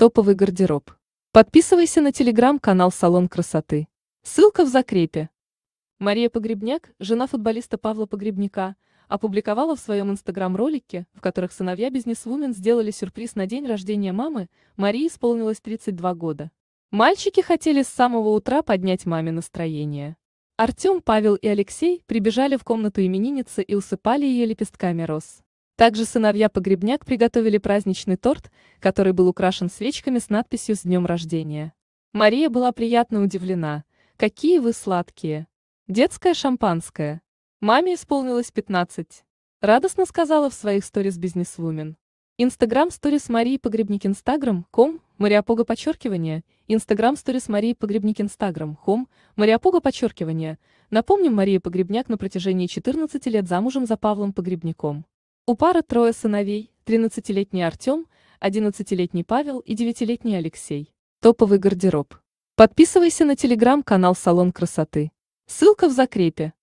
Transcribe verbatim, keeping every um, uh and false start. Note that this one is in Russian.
Топовый гардероб. Подписывайся на телеграм-канал «Салон красоты». Ссылка в закрепе. Мария Погребняк, жена футболиста Павла Погребняка, опубликовала в своем инстаграм ролики, в которых сыновья бизнесвумен сделали сюрприз на день рождения мамы. Марии исполнилось тридцать два года. Мальчики хотели с самого утра поднять маме настроение. Артем, Павел и Алексей прибежали в комнату именинницы и усыпали ее лепестками роз. Также сыновья Погребняк приготовили праздничный торт, который был украшен свечками с надписью «С днем рождения». Мария была приятно удивлена. «Какие вы сладкие! Детское шампанское!» Маме исполнилось пятнадцать. Радостно сказала в своих сторис бизнесвумен. Инстаграм сторис Марии Погребняк инстаграм ком Мариапога подчеркивание Инстаграм сторис Марии Погребняк инстаграм ком Мариапога подчеркивание. Напомним, Мария Погребняк на протяжении четырнадцати лет замужем за Павлом Погребняком. У пары трое сыновей: тринадцатилетний Артем, одиннадцатилетний Павел и девятилетний Алексей. Топовый гардероб. Подписывайся на телеграм-канал «Салон красоты». Ссылка в закрепе.